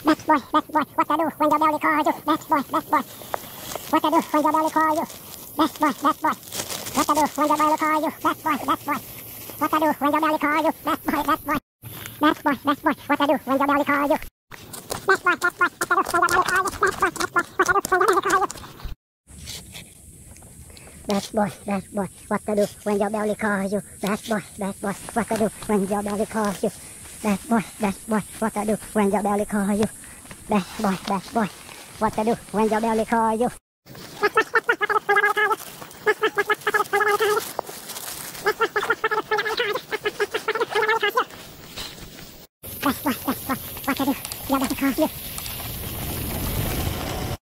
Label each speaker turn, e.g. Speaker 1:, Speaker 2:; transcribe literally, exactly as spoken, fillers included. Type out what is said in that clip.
Speaker 1: That's boy, that's boy, what to do when your belly calls you. That's boy, that's boy, what to do when your belly calls you. That's boy, that's boy, what to do when your belly calls you. That's boy, that's boy, what to do when your belly calls you. That's boy, that's boy, that's boy, that's boy, what to do when your belly calls you. That's boy, that's boy, what to do when your belly calls you. That's boy, that's boy, what to do when your belly calls you. That's boy, that's boy, what to do when your belly calls you. That's boy, that's boy, what to do when your belly calls you. That's boy, that's boy, what to do when your belly calls you. That's boy, that's boy, what to do when your belly calls you.